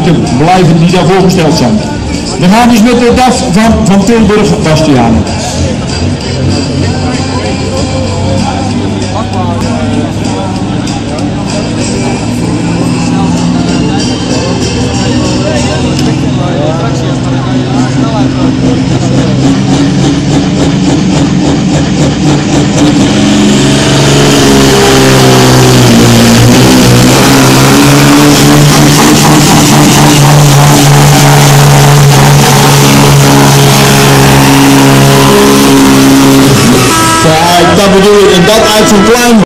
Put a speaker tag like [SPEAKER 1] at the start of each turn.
[SPEAKER 1] plekken blijven die daar voorgesteld zijn. We gaan dus met de DAF van Tilburg, Bastiaan.
[SPEAKER 2] Dat bedoel ik, en dat uit zo'n klein